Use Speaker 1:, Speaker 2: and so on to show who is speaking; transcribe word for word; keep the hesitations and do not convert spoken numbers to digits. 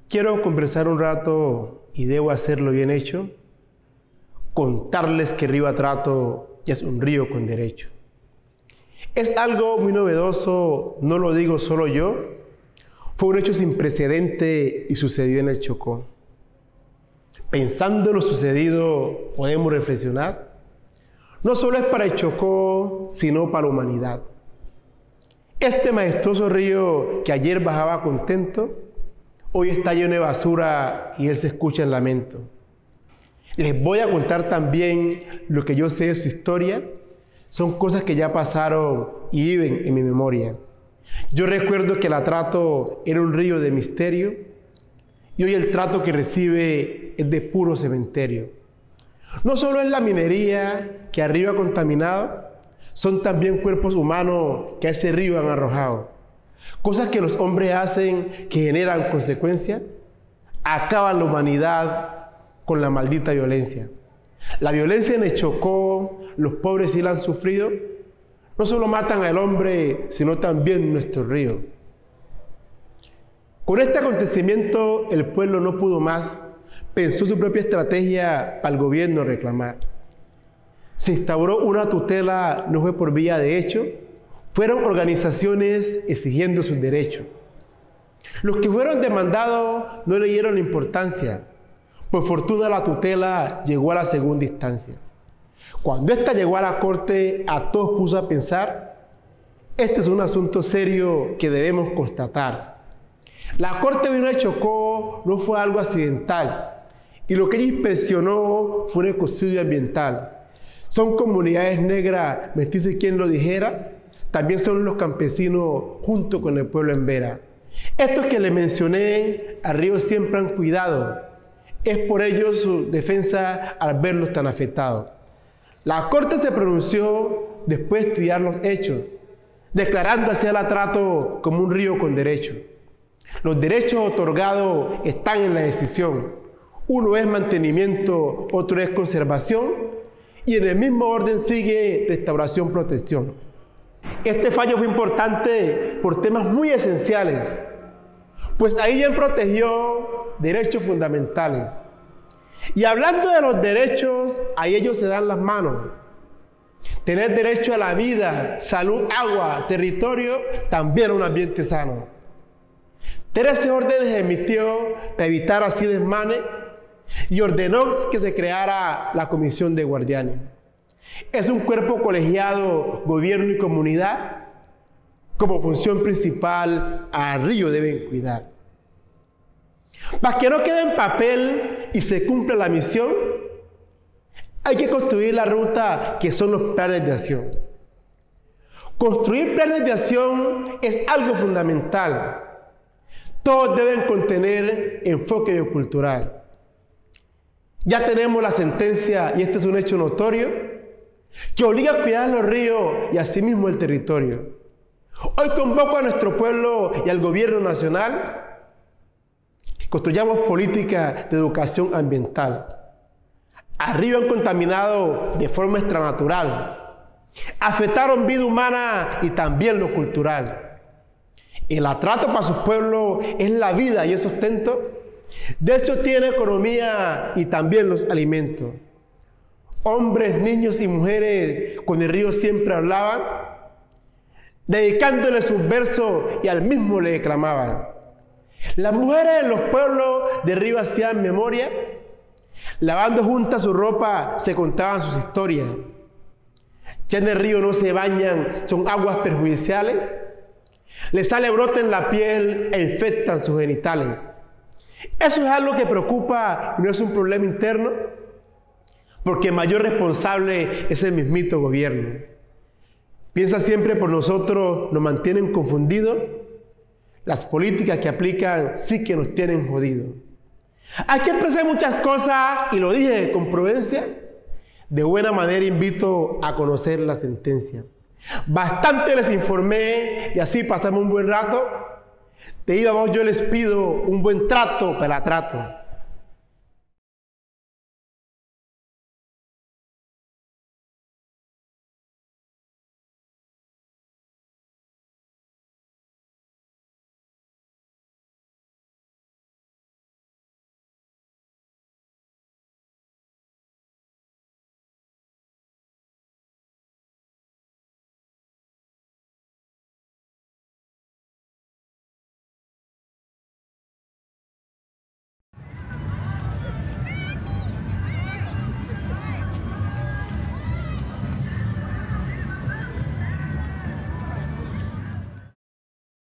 Speaker 1: Quiero conversar un rato, y debo hacerlo bien hecho, contarles que el río Atrato ya es un río con derecho. Es algo muy novedoso, no lo digo solo yo, fue un hecho sin precedente y sucedió en el Chocó. Pensando en lo sucedido, podemos reflexionar. No solo es para el Chocó, sino para la humanidad. Este majestuoso río que ayer bajaba contento, hoy está lleno de basura y él se escucha en lamento. Les voy a contar también lo que yo sé de su historia. Son cosas que ya pasaron y viven en mi memoria. Yo recuerdo que el Atrato era un río de misterio y hoy el trato que recibe es de puro cementerio. No solo es la minería que arriba ha contaminado, son también cuerpos humanos que a ese río han arrojado. Cosas que los hombres hacen que generan consecuencias, acaban la humanidad con la maldita violencia. La violencia en el Chocó, los pobres sí la han sufrido, no solo matan al hombre, sino también nuestro río. Con este acontecimiento el pueblo no pudo más, pensó su propia estrategia para el gobierno reclamar. Se instauró una tutela, no fue por vía de hecho, fueron organizaciones exigiendo sus derechos. Los que fueron demandados no le dieron importancia. Por fortuna la tutela llegó a la segunda instancia. Cuando esta llegó a la corte, a todos puso a pensar, este es un asunto serio que debemos constatar. La corte vino de Chocó, no fue algo accidental, y lo que ella inspeccionó fue un ecocidio ambiental. Son comunidades negras, mestizas, quien lo dijera, también son los campesinos junto con el pueblo en Vera. Estos que les mencioné, al río siempre han cuidado. Es por ello su defensa al verlos tan afectados. La corte se pronunció después de estudiar los hechos, declarando así el Atrato como un río con derecho. Los derechos otorgados están en la decisión. Uno es mantenimiento, otro es conservación, y en el mismo orden sigue restauración, protección. Este fallo fue importante por temas muy esenciales, pues ahí ya protegió derechos fundamentales. Y hablando de los derechos, ahí ellos se dan las manos. Tener derecho a la vida, salud, agua, territorio, también un ambiente sano. Trece órdenes emitió para evitar así desmanes y ordenó que se creara la Comisión de Guardianes. Es un cuerpo colegiado, gobierno y comunidad. Como función principal, al río deben cuidar. Para que no quede en papel y se cumpla la misión, hay que construir la ruta que son los planes de acción. Construir planes de acción es algo fundamental. Todos deben contener enfoque biocultural. Ya tenemos la sentencia, y este es un hecho notorio, que obliga a cuidar los ríos y asimismo el territorio. Hoy convoco a nuestro pueblo y al gobierno nacional que construyamos políticas de educación ambiental. Al río han contaminado de forma extranatural, afectaron vida humana y también lo cultural. El Atrato para sus pueblos es la vida y el sustento. De hecho, tiene economía y también los alimentos. Hombres, niños y mujeres con el río siempre hablaban, dedicándole sus versos y al mismo le declamaban. Las mujeres en los pueblos de río hacían memoria, lavando juntas su ropa se contaban sus historias. Ya en el río no se bañan, son aguas perjudiciales. Les sale brote en la piel e infectan sus genitales. Eso es algo que preocupa y no es un problema interno, porque el mayor responsable es el mismito gobierno. Piensa siempre por nosotros, nos mantienen confundidos. Las políticas que aplican sí que nos tienen jodidos. Hay que expresar muchas cosas y lo dije con prudencia. De buena manera invito a conocer la sentencia. Bastante les informé y así pasamos un buen rato. De ahí vamos, yo les pido un buen trato para el Atrato.